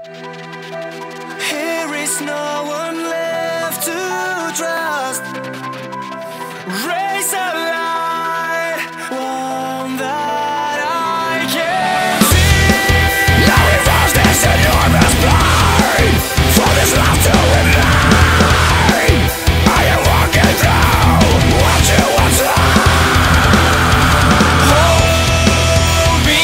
Here is no one left to trust. Raise a light, one that I can see. Now reverse this enormous blind. For this love to remain, I am walking through what you once loved. Hold me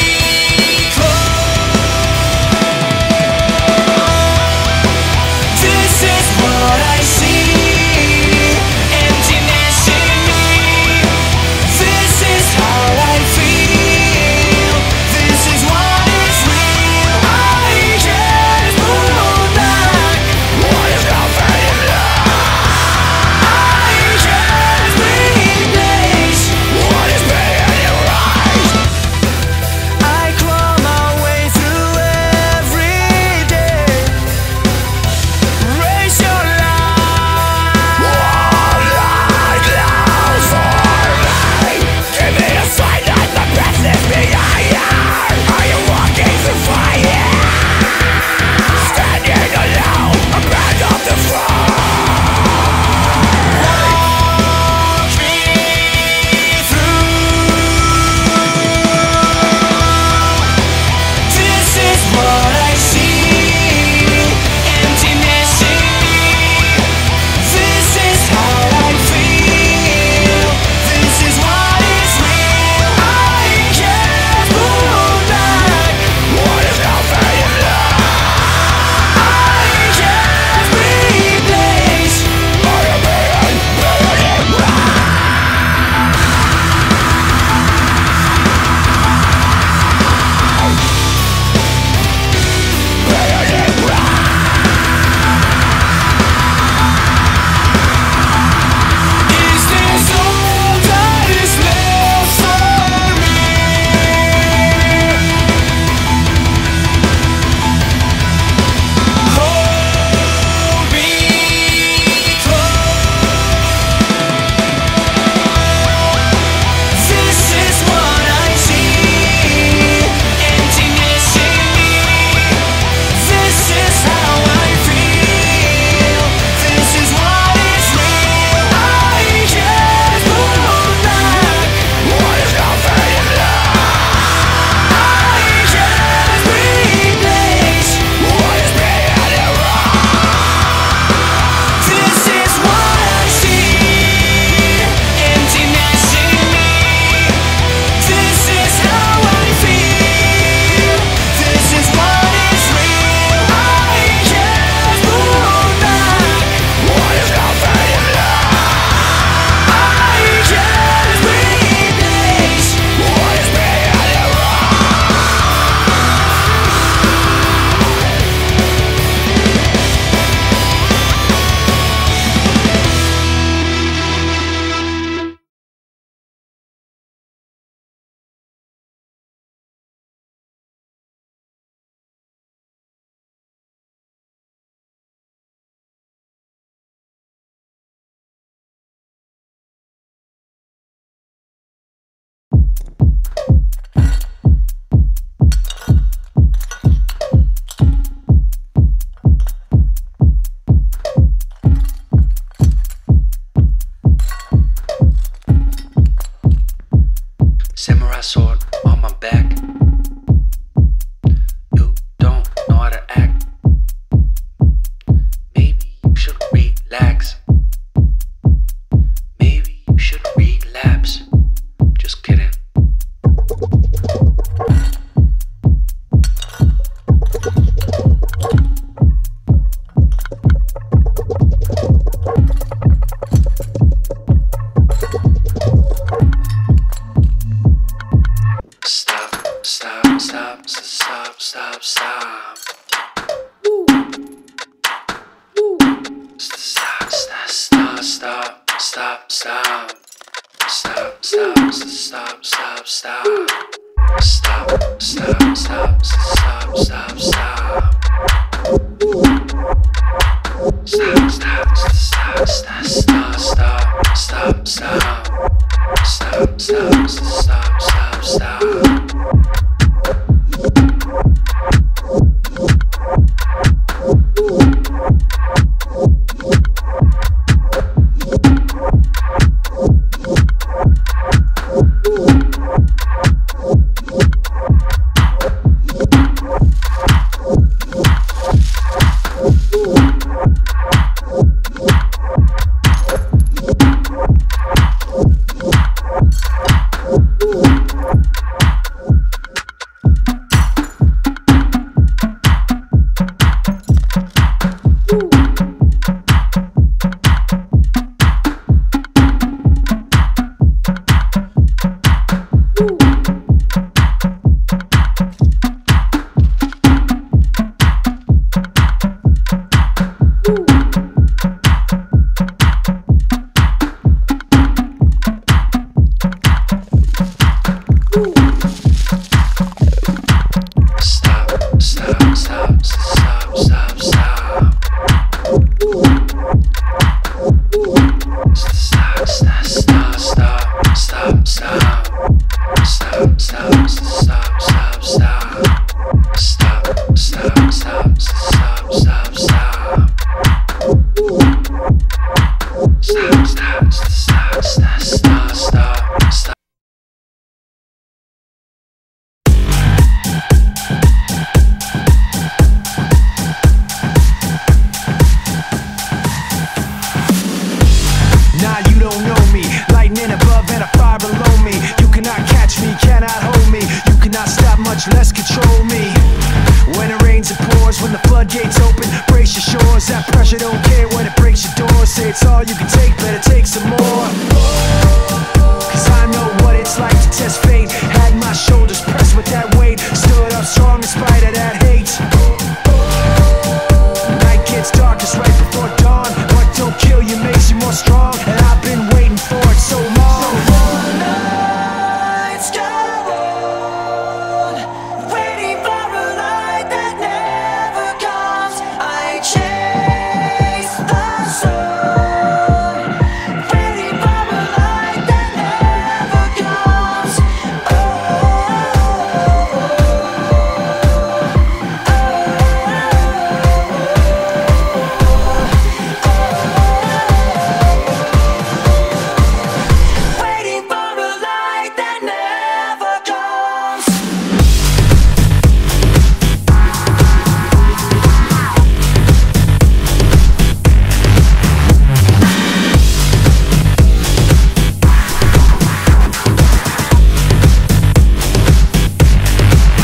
close. This is what I see. Emptiness in me. This is how I feel. This is what is real. I can't move back. What is now fading love? I can't replace. What is being erased? I claw my way through every day. Raise your light. One light clouds for me. Give me a sign that the best is behind. I am walking through fire, standing alone, a man of the fire. Walk me through. This is what I see. Emptiness in me. This is how I feel. This is what is real. I can't move back. What is now fading love? I can't replace. I am being Is this all that is left for me? Hold me close. This is what I see. Emptiness in me. This is how I feel. This is what is real. I can't move back. What is now fading love? I can't replace. What is being erased? This is what I see. Emptiness in me. This is how I feel. This is what is real. I can't move back. What is now fading love? I can't replace. What is being Samurai sword on my back. You don't know how to act. Maybe you should relax. Maybe you should relapse. Just kidding. Stop, stop, stop, stop, stop, stop. Stop, stop, stop, stop, stop, stop. Stop, stop, stop, stop, stop. Stop, stop, stop, stop, stop, stop. Stop, stop, stop, stop, stop, stop, stop, stop. Stop, stop, stop, stop, stop. stop, stop. Stop, stop, stop, stop, stop, stop. Stop, stop, stop, stop, stop. Stop, stop, stop, stop, stop, stop. Stop, stop, stop, stop, stop, stop, stop. Nah, you don't know me. Lightning above and a fire below me. You cannot catch me, cannot hold me. You cannot stop, much less control me. When it rains it pours, when the floodgates open, brace your shores. That pressure don't care when it breaks your door. Say it's all you can take, better take some more. Cause I know what it's like to test fate. Had my shoulders pressed with that weight. Stood up strong in spite of that hate.